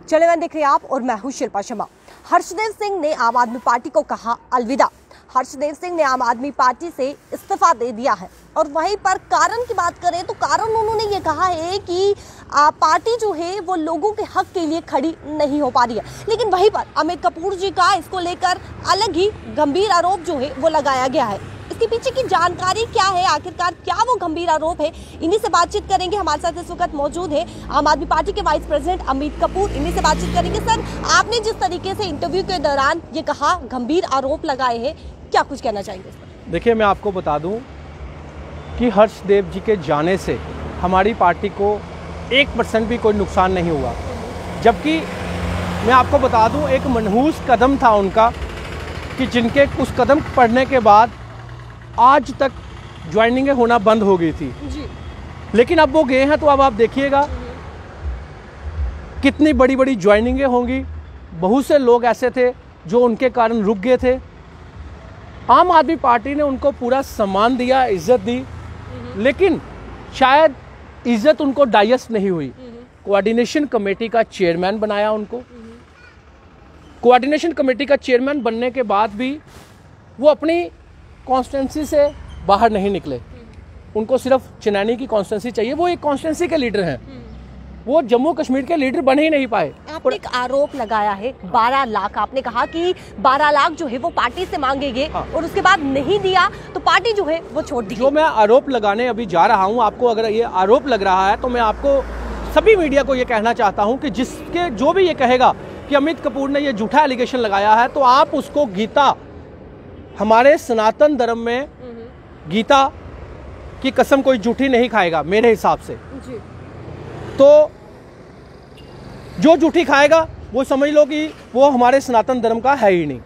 चले मैं देख रहे हैं आप और मैं हूं शिल्पा शर्मा। हर्षदेव सिंह ने आम आदमी पार्टी को कहा अलविदा। हर्षदेव सिंह ने आम आदमी पार्टी से इस्तीफा दे दिया है और वहीं पर कारण की बात करें तो कारण उन्होंने ये कहा है कि पार्टी जो है वो लोगों के हक के लिए खड़ी नहीं हो पा रही है। लेकिन वहीं पर अमित कपूर जी का इसको लेकर अलग ही गंभीर आरोप जो है वो लगाया गया है। इसके पीछे की जानकारी क्या है, आखिरकार क्या वो गंभीर आरोप है, इन्हीं से बातचीत करेंगे। हमारे साथ इस वक्त मौजूद है आम आदमी पार्टी के वाइस प्रेसिडेंट अमित कपूर, इन्हीं से बातचीत करेंगे। सर, आपने जिस तरीके से इंटरव्यू के दौरान ये कहा, गंभीर आरोप लगाए हैं, क्या कुछ कहना चाहेंगे? देखिए, मैं आपको बता दूं कि हर्षदेव जी के जाने से हमारी पार्टी को 1% भी कोई नुकसान नहीं हुआ, जबकि मैं आपको बता दूं एक मनहूस कदम था उनका कि जिनके उस कदम पड़ने के बाद आज तक ज्वाइनिंगें होना बंद हो गई थी जी। लेकिन अब वो गए हैं तो अब आप देखिएगा कितनी बड़ी बड़ी ज्वाइनिंगें होंगी। बहुत से लोग ऐसे थे जो उनके कारण रुक गए थे। आम आदमी पार्टी ने उनको पूरा सम्मान दिया, इज्जत दी, लेकिन शायद इज्जत उनको डाइजेस्ट नहीं हुई। कोऑर्डिनेशन कमेटी का चेयरमैन बनाया उनको। कोऑर्डिनेशन कमेटी का चेयरमैन बनने के बाद भी वो अपनी कॉन्स्टिट्यूंसी से बाहर नहीं निकले। उनको सिर्फ चनैनी की कॉन्स्टिट्यूंसी चाहिए। वो एक कॉन्स्टिट्यूंसी के लीडर हैं, वो जम्मू कश्मीर के लीडर बन ही नहीं पाए। आपने एक आरोप लगाया है 12 लाख, आपने कहा कि 12 लाख जो है वो पार्टी से मांगेंगे और उसके बाद नहीं दिया तो पार्टी जो है वो छोड़ दी। जो मैं आरोप लगाने अभी जा रहा हूँ, आपको अगर ये आरोप लग रहा है तो मैं आपको सभी मीडिया को ये कहना चाहता हूँ कि जिसके जो भी ये कहेगा कि अमित कपूर ने ये झूठा एलिगेशन लगाया है, तो आप उसको गीता, हमारे सनातन धर्म में गीता की कसम कोई झूठी नहीं खाएगा मेरे हिसाब से जी। तो जो झूठी खाएगा वो समझ लो कि वो हमारे सनातन धर्म का है ही नहीं।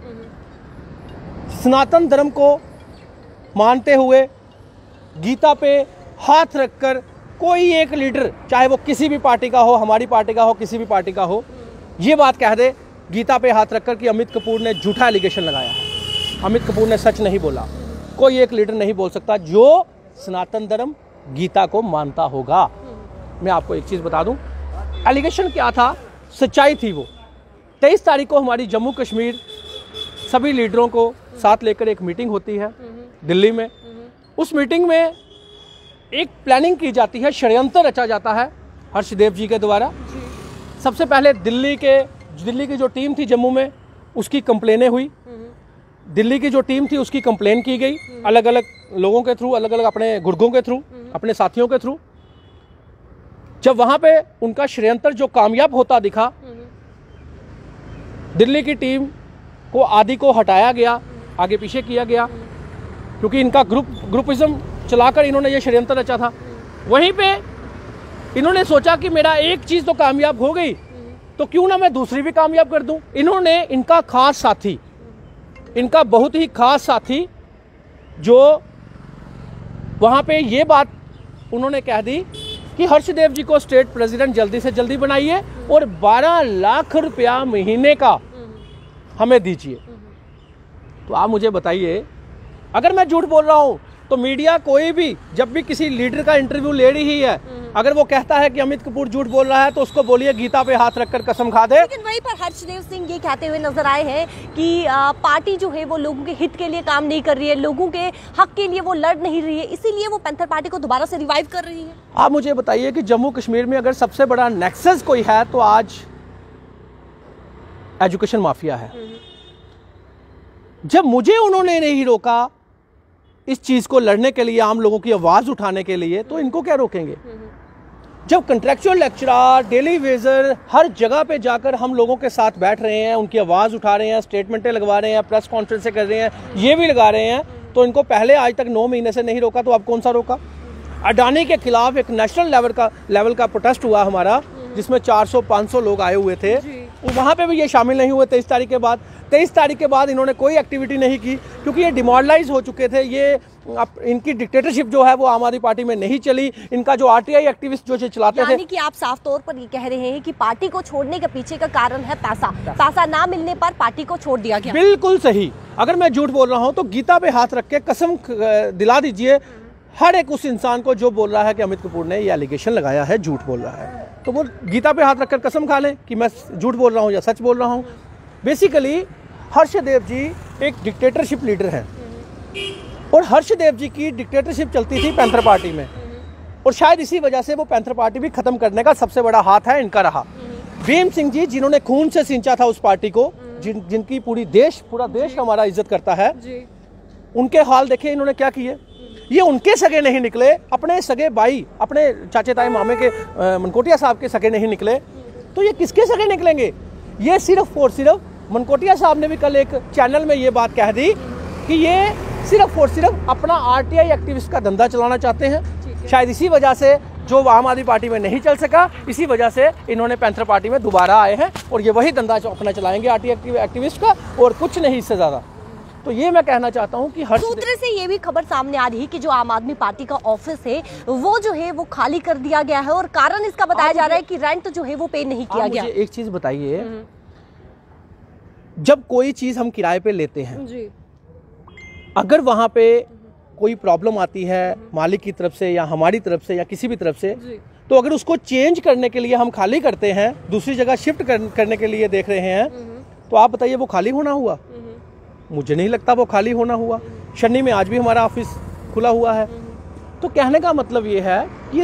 सनातन धर्म को मानते हुए गीता पे हाथ रखकर कोई एक लीडर, चाहे वो किसी भी पार्टी का हो, हमारी पार्टी का हो, किसी भी पार्टी का हो, ये बात कह दे गीता पे हाथ रखकर कि अमित कपूर ने झूठा एलिगेशन लगाया है, अमित कपूर ने सच नहीं बोला, कोई एक लीडर नहीं बोल सकता जो सनातन धर्म गीता को मानता होगा। मैं आपको एक चीज़ बता दूं, एलिगेशन क्या था, सच्चाई थी वो। 23 तारीख को हमारी जम्मू कश्मीर सभी लीडरों को साथ लेकर एक मीटिंग होती है दिल्ली में। उस मीटिंग में एक प्लानिंग की जाती है, षड्यंत्र रचा जाता है हर्षदेव जी के द्वारा। सबसे पहले दिल्ली की जो टीम थी जम्मू में, उसकी कंप्लेनें हुई। दिल्ली की जो टीम थी उसकी कंप्लेन की गई अलग अलग लोगों के थ्रू, अलग अलग अपने गुर्गों के थ्रू, अपने साथियों के थ्रू। जब वहां पे उनका षड्यंत्र जो कामयाब होता दिखा, दिल्ली की टीम को आदि को हटाया गया, आगे पीछे किया गया, क्योंकि इनका ग्रुपिज्म चलाकर इन्होंने ये षड्यंत्र रचा था। वहीं पे इन्होंने सोचा कि मेरा एक चीज तो कामयाब हो गई, तो क्यों ना मैं दूसरी भी कामयाब कर दूं। इन्होंने इनका खास साथी, इनका बहुत ही खास साथी, जो वहां पे ये बात उन्होंने कह दी कि हर्षदेव जी को स्टेट प्रेसिडेंट जल्दी से जल्दी बनाइए और 12 लाख रुपया महीने का हमें दीजिए। तो आप मुझे बताइए, अगर मैं झूठ बोल रहा हूं तो मीडिया कोई भी जब भी किसी लीडर का इंटरव्यू ले रही है, अगर वो कहता है कि अमित कपूर झूठ बोल रहा है तो उसको बोलिए गीता पे हाथ रखकर कसम खा दे। लेकिन वहीं पर हर्षदेव सिंह ये कहते हुए नजर आए हैं कि पार्टी जो है वो लोगों के हित के लिए काम नहीं कर रही है, लोगों के हक के लिए वो लड़ नहीं रही है, इसीलिए वो पैंथर पार्टी को दोबारा से रिवाइव कर रही है। आप मुझे बताइए कि जम्मू कश्मीर में अगर सबसे बड़ा नेक्सस कोई है तो आज एजुकेशन माफिया है। जब मुझे उन्होंने नहीं रोका इस चीज को लड़ने के लिए, आम लोगों की आवाज उठाने के लिए, तो इनको क्या रोकेंगे? जब कंट्रेक्चुअल लेक्चरर, डेली वेजर हर जगह पे जाकर हम लोगों के साथ बैठ रहे हैं, उनकी आवाज उठा रहे हैं, स्टेटमेंटें लगवा रहे हैं, प्रेस कॉन्फ्रेंसें कर रहे हैं, ये भी लगा रहे हैं, तो इनको पहले आज तक 9 महीने से नहीं रोका, तो अब कौन सा रोका? अडानी के खिलाफ एक नेशनल लेवल का प्रोटेस्ट हुआ हमारा, जिसमें 400-500 लोग आए हुए थे, वहां पे भी ये शामिल नहीं हुए। 23 तारीख के बाद 23 तारीख के बाद इन्होंने कोई एक्टिविटी नहीं की, क्योंकि ये डिमोरलाइज हो चुके थे। ये इनकी डिक्टेटरशिप जो है वो आम आदमी पार्टी में नहीं चली। इनका जो आरटीआई एक्टिविस्ट जो चलाते थे, यानी कि आप साफ तौर पर ये कह रहे हैं कि पार्टी को छोड़ने के पीछे का कारण है पैसा। पैसा ना मिलने पर पार्टी को छोड़ दिया गया। बिल्कुल सही। अगर मैं झूठ बोल रहा हूं तो गीता पे हाथ रख के कसम दिला दीजिए, हर एक उस इंसान को जो बोल रहा है कि अमित कपूर ने ये एलिगेशन लगाया है, झूठ बोल रहा है, तो वो गीता पे हाथ रखकर कसम खा लें कि मैं झूठ बोल रहा हूँ या सच बोल रहा हूँ। बेसिकली हर्षदेव जी एक डिक्टेटरशिप लीडर हैं और हर्षदेव जी की डिक्टेटरशिप चलती थी पैंथर पार्टी में, और शायद इसी वजह से वो पैंथर पार्टी भी खत्म करने का सबसे बड़ा हाथ है इनका रहा। भीम सिंह जी जिन्होंने खून से सिंचा था उस पार्टी को, जिनकी पूरा देश हमारा इज्जत करता है, उनके हाल देखे इन्होंने क्या किए। ये उनके सगे नहीं निकले, अपने सगे भाई, अपने चाचे ताए मामे के मनकोटिया साहब के सगे नहीं निकले, तो ये किसके सगे निकलेंगे। ये सिर्फ और सिर्फ मनकोटिया साहब ने भी कल एक चैनल में ये बात कह दी कि ये सिर्फ और सिर्फ अपना आरटीआई एक्टिविस्ट का धंधा चलाना चाहते हैं। शायद इसी वजह से जो आम आदमी पार्टी में नहीं चल सका, इसी वजह से इन्होंने पैंथर पार्टी में दोबारा आए हैं और ये वही धंधा अपना चलाएंगे आरटीआई एक्टिविस्ट का, और कुछ नहीं इससे ज़्यादा। तो ये मैं कहना चाहता हूँ कि हर सूत्र से ये भी खबर सामने आ रही है कि जो आम आदमी पार्टी का ऑफिस है वो जो है वो खाली कर दिया गया है, और कारण इसका बताया जा रहा है कि रेंट जो है वो पे नहीं किया गया। मुझे एक चीज बताइए, जब कोई चीज हम किराए पे लेते हैं जी, अगर वहां पे कोई प्रॉब्लम आती है मालिक की तरफ से या हमारी तरफ से या किसी भी तरफ से, तो अगर उसको चेंज करने के लिए हम खाली करते हैं, दूसरी जगह शिफ्ट करने के लिए देख रहे हैं, तो आप बताइए वो खाली होना हुआ? मुझे नहीं लगता वो खाली होना हुआ। शनि में आज भी हमारा ऑफिस खुला हुआ है। तो कहने का मतलब ये है कि ये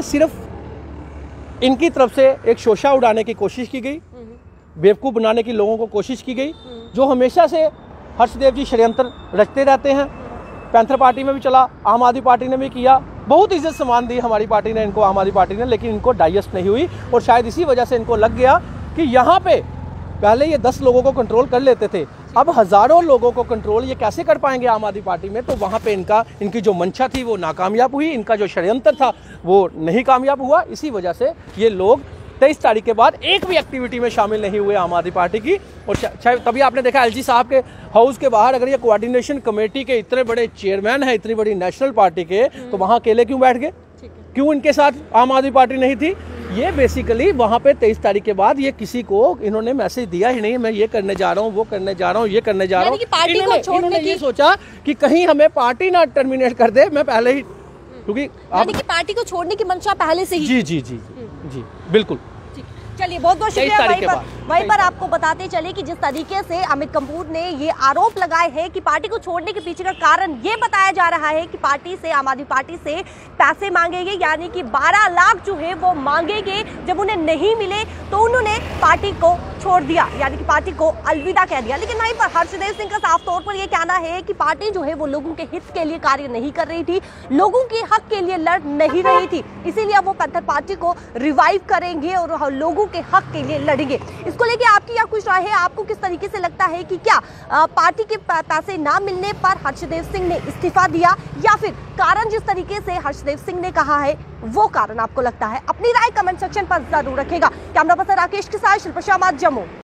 सिर्फ इनकी तरफ से एक शोषा उड़ाने की कोशिश की गई, बेवकूफ़ बनाने की लोगों को कोशिश की गई, जो हमेशा से हर्षदेव जी षड्यंत्र रचते रहते हैं। पैंथर पार्टी में भी चला, आम आदमी पार्टी ने भी किया, बहुत इज्जत सम्मान दी हमारी पार्टी ने इनको, आम आदमी पार्टी ने, लेकिन इनको डाइजेस्ट नहीं हुई। और शायद इसी वजह से इनको लग गया कि यहाँ पे पहले ये 10 लोगों को कंट्रोल कर लेते थे, अब हजारों लोगों को कंट्रोल ये कैसे कर पाएंगे आम आदमी पार्टी में। तो वहाँ पे इनकी जो मंशा थी वो नाकामयाब हुई, इनका जो षड्यंत्र था वो नहीं कामयाब हुआ। इसी वजह से ये लोग 23 तारीख के बाद एक भी एक्टिविटी में शामिल नहीं हुए आम आदमी पार्टी की। और तभी आपने देखा एलजी साहब के हाउस के बाहर, अगर ये कोऑर्डिनेशन कमेटी के इतने बड़े चेयरमैन हैं, इतनी बड़ी नेशनल पार्टी के, तो वहाँ अकेले क्यों बैठ गए? क्यों इनके साथ आम आदमी पार्टी नहीं थी? ये बेसिकली वहाँ पे 23 तारीख के बाद ये किसी को इन्होंने मैसेज दिया ही नहीं, मैं ये करने जा रहा हूँ, वो करने जा रहा हूँ, ये करने जा रहा हूँ। इन्होंने ये सोचा कि कहीं हमें पार्टी ना टर्मिनेट कर दे, मैं पहले ही, क्योंकि पार्टी को छोड़ने की मंशा पहले से ही। जी जी जी जी बिल्कुल। चलिए बहुत बहुत शुक्रिया। वहीं पर आपको बताते चले कि जिस तरीके से अमित कपूर ने ये आरोप लगाए हैं कि पार्टी को छोड़ने के पीछे का कारण ये बताया जा रहा है कि पार्टी से, आम आदमी पार्टी से पैसे मांगेंगे, यानी कि 12 लाख जो है वो मांगेंगे। जब उन्हें नहीं मिले तो उन्होंने पार्टी को छोड़ दिया, यानी कि पार्टी को अलविदा कह दिया। लेकिन वहीं पर हर्षदेव सिंह का साफ तौर पर यह कहना है कि पार्टी जो है वो लोगों के हित के लिए कार्य नहीं कर रही थी, लोगों के हक के लिए लड़ नहीं रही थी, इसीलिए वो पैंथर पार्टी को रिवाइव करेंगे और लोगों के हक के लिए लड़ेंगे। इसको लेके आपकी क्या कुछ राय है? आपको किस तरीके से लगता है कि क्या पार्टी के पैसे ना मिलने पर हर्षदेव सिंह ने इस्तीफा दिया, या फिर कारण जिस तरीके से हर्षदेव सिंह ने कहा है वो कारण आपको लगता है? अपनी राय कमेंट सेक्शन पर जरूर रखेगा। कैमरा पर्सन राकेश के साथ शिल्पा शर्मा, जम्मू।